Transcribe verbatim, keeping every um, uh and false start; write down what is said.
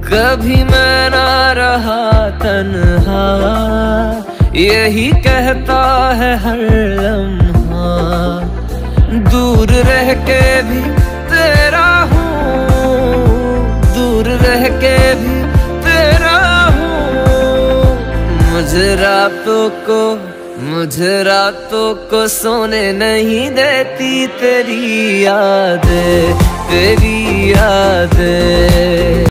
कभी मैं ना रहा तन्हा, यही कहता है हर लम्हा। दूर रह के भी तेरा हूँ, दूर रह के भी तेरा हूँ। मुझे रातों को मुझे रातों को सोने नहीं देती तेरी यादें, तेरी यादें।